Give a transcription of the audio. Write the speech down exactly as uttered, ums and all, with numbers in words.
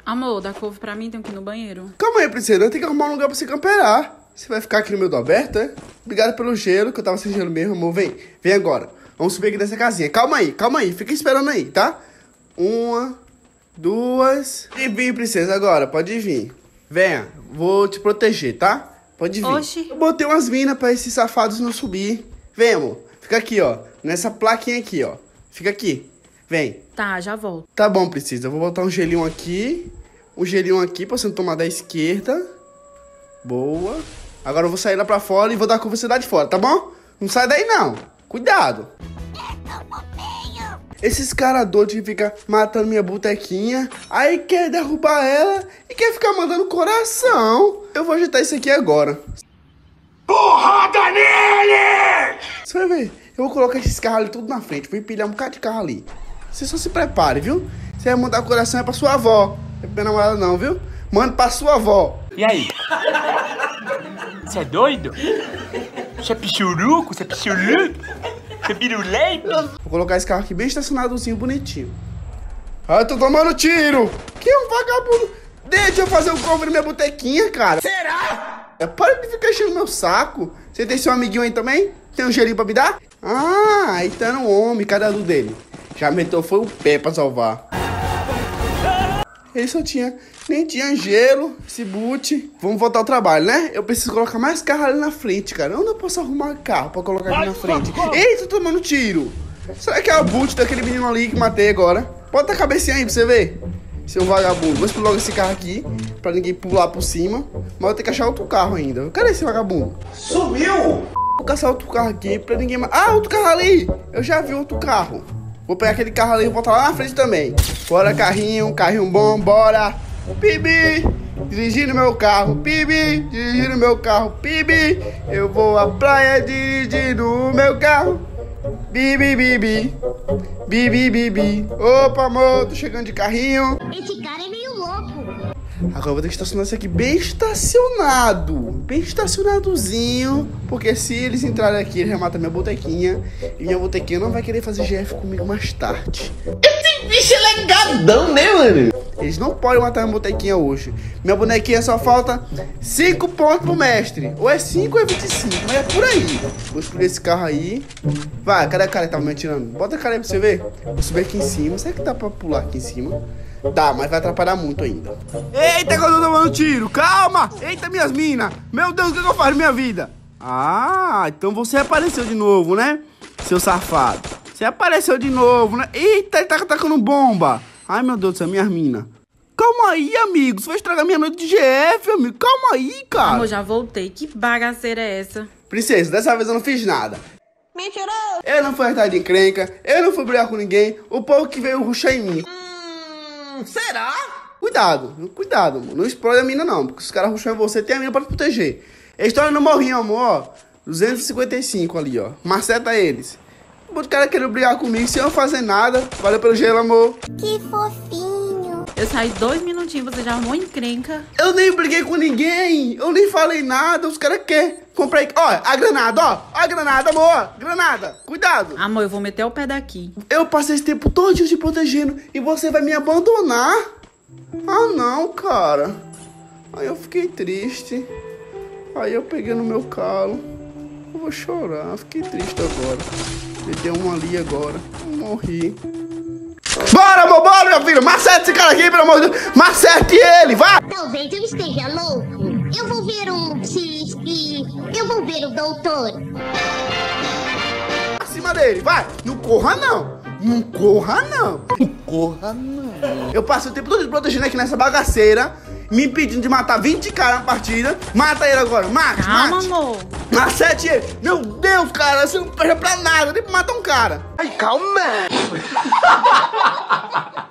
Amor, dá couve pra mim, tenho que ir no banheiro. Calma aí, princesa, eu tenho que arrumar um lugar pra você camperar. Você vai ficar aqui no meio do aberto, é? Obrigado pelo gelo, que eu tava sem gelo mesmo, amor. Vem, vem agora. Vamos subir aqui dessa casinha. Calma aí, calma aí. Fica esperando aí, tá? Uma, duas... E vem, princesa, agora. Pode vir. Venha, vou te proteger, tá? Pode vir. Oxi. Eu botei umas minas pra esses safados não subir. Vem, amor. Fica aqui, ó. Nessa plaquinha aqui, ó. Fica aqui. Vem. Tá, já volto. Tá bom, princesa. Eu vou botar um gelinho aqui. Um gelinho aqui pra você não tomar da esquerda. Boa. Agora eu vou sair lá pra fora e vou dar com você lá de fora, tá bom? Não sai daí, não. Cuidado. Esses caras doidos que ficam matando minha botequinha, aí quer derrubar ela e quer ficar mandando coração. Eu vou ajeitar isso aqui agora. Porrada nele! Você vai ver. Eu vou colocar esses carros ali tudo na frente. Vou empilhar um bocado de carro ali. Você só se prepare, viu? Você vai mandar coração é pra sua avó. Não é pra minha namorada não, viu? Manda pra sua avó. E aí? Você é doido? Você é pichuruco? Você é pichuruco? Você é pirulento? Vou colocar esse carro aqui bem estacionadozinho, bonitinho. Ah, eu tô tomando tiro. Que um vagabundo. Deixa eu fazer um cover na minha botequinha, cara. Será? É, para de ficar enchendo meu saco. Você tem seu amiguinho aí também? Tem um gelinho pra me dar? Ah, aí tá no homem. Cadê a do dele? Já meteu foi o pé pra salvar. Ele só tinha... Nem tinha gelo, esse boot. Vamos voltar ao trabalho, né? Eu preciso colocar mais carro ali na frente, cara. Onde eu posso arrumar carro pra colocar aqui na frente? Eita, tô tomando tiro. Será que é o boot daquele menino ali que matei agora? Bota a cabecinha aí pra você ver. Seu vagabundo. Vou explodir logo esse carro aqui, pra ninguém pular por cima. Mas eu tenho que achar outro carro ainda. Cadê esse vagabundo? Sumiu! Vou caçar outro carro aqui pra ninguém... Ah, outro carro ali! Eu já vi outro carro. Vou pegar aquele carro ali e voltar lá na frente também. Bora, carrinho, carrinho bom, bora! Pibi, dirigindo meu carro, Pibi, dirigindo meu carro, Pibi, eu vou à praia dirigindo o meu carro, Bibi, bibi, bibi, bibi, opa, amor, tô chegando de carrinho. Esse cara é meio louco. Agora eu vou ter que estacionar isso aqui bem estacionado, bem estacionadozinho, porque se eles entrarem aqui, eles rematam minha botequinha, e minha botequinha não vai querer fazer G F comigo mais tarde. Esse bicho é legadão, né, mano? Eles não podem matar minha botequinha hoje. Minha bonequinha só falta cinco pontos pro mestre. Ou é cinco ou é vinte e cinco, mas é por aí. Vou escolher esse carro aí. Vai, cadê a cara que tava me atirando? Bota a cara aí pra você ver. Vou subir aqui em cima. Será que dá pra pular aqui em cima? Dá, mas vai atrapalhar muito ainda. Eita, que eu tô tomando tiro. Calma. Eita, minhas minas. Meu Deus, o que eu faço na minha vida? Ah, então você apareceu de novo, né? Seu safado. Você apareceu de novo, né? Eita, ele tá atacando bomba. Ai, meu Deus do céu, minhas minas. Calma aí, amigo. Você vai estragar minha noite de G F, amigo. Calma aí, cara. Amor, já voltei. Que bagaceira é essa? Princesa, dessa vez eu não fiz nada. Mentiroso. Eu não fui atrás de encrenca. Eu não fui brigar com ninguém. O povo que veio ruxar em mim. Hum, será? Cuidado, cuidado, amor. Não explode a mina, não. Porque se os caras ruxam em você, tem a mina pra te proteger. Eles estão no morrinho, amor, ó. duzentos e cinquenta e cinco ali, ó. Maceta eles. O cara querendo brigar comigo sem eu fazer nada. Valeu pelo gelo, amor. Que fofinho. Eu saí dois minutinhos, você já arrumou encrenca. Eu nem briguei com ninguém. Eu nem falei nada. Os caras querem comprar... Ó, a granada, ó. A granada, amor. Granada. Cuidado. Amor, eu vou meter o pé daqui. Eu passei esse tempo todo te protegendo e você vai me abandonar? Ah, não, cara. Aí eu fiquei triste. Aí eu peguei no meu calo. Eu vou chorar. Fiquei triste agora. Ele deu um ali agora. Eu morri. Bora, amor, bora, meu filho. Macete esse cara aqui, pelo amor de Deus. Macete ele, vai. Talvez eu esteja louco. Eu vou ver um psique. Eu vou ver o doutor. Acima dele, vai. Não corra, não. Não corra, não. Não corra, não. Eu passei o tempo todo protegendo aqui nessa bagaceira, me impedindo de matar vinte caras na partida. Mata ele agora, mate, Calma, mate. amor. Macete ele. Meu Deus, cara, você não perde pra nada, nem pra matar um cara. Ai, calma.